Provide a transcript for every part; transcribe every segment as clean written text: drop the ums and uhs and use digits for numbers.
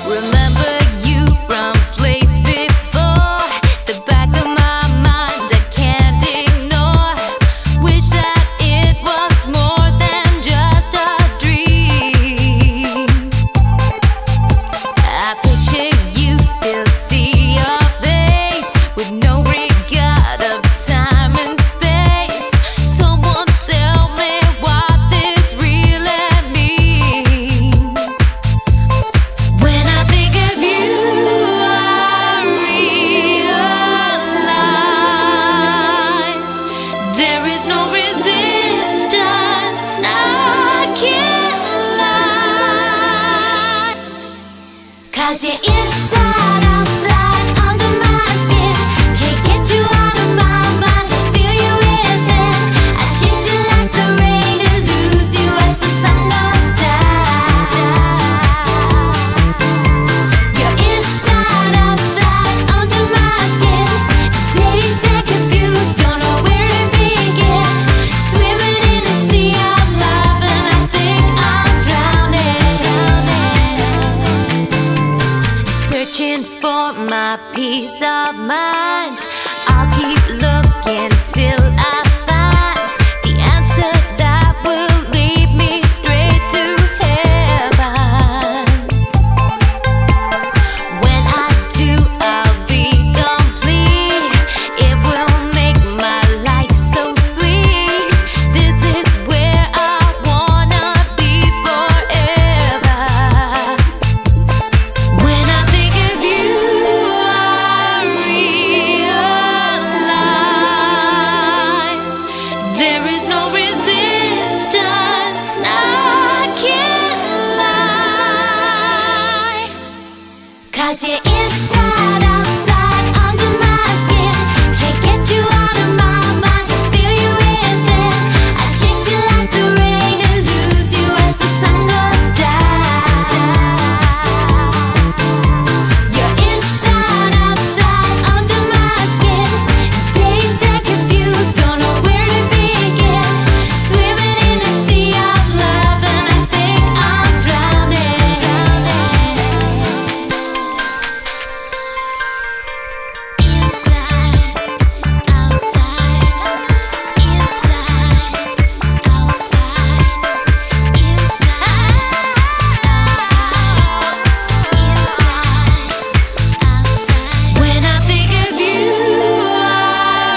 Remember you from place before. The back of my mind I can't ignore. Wish that it was more than just a dream. I picture you, still see your face, with no regard of time and space. Someone tell me what this really means. When I think of you, I realize there is no resistance. I can't lie. 'Cause you're inside, outside, under my skin. Can't get you out of my mind. Feel you within. I chase you like the rain and lose you as the sun goes down. You're inside, outside, under my skin. Days that confused, don't know where to begin. Swimming in a sea of love, and I think I'm drowning. Searching for my peace of mind. I'll keep looking till I find the answer that will lead me straight to heaven. When I do, I'll be complete. It will make my life so sweet. This is where I wanna be forever. When I think of you, I realize there is no resistance. I can't lie. 'Cause you're inside, outside, under my skin. Can't get you out of my mind. Feel you within. I chase you like the rain and lose you as the sun goes down. You're inside, outside, under my skin. Days that confused, don't know where to begin. Swimming in a sea of love, and I think I'm drowning. When I think of you, I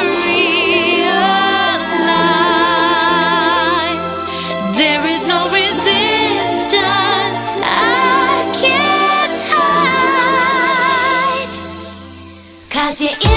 realize there is no resistance. I can't hide. 'Cause you're